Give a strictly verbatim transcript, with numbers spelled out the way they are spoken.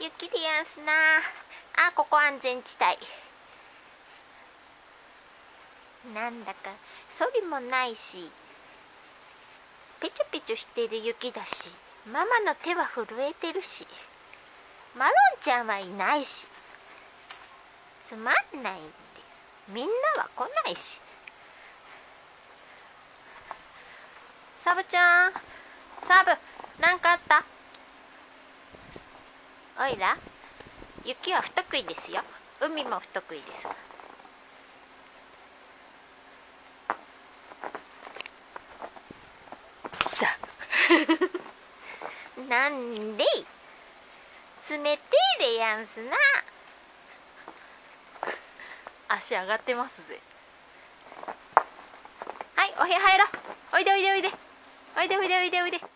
雪でやんすなあ。ここ安全地帯。なんだかそりもないし、ペチョペチョしてる雪だし、ママの手は震えてるし、マロンちゃんはいないし、つまんないんです。みんなは来ないし。サブちゃん、サブ、なんかあった？おいら、雪は不得意ですよ。海も不得意です。来た。なんでい、冷てえでやんすな。 足上がってますぜ。 はい、お部屋入ろう。おいでおいでおいでおいでおいでおいでおいで。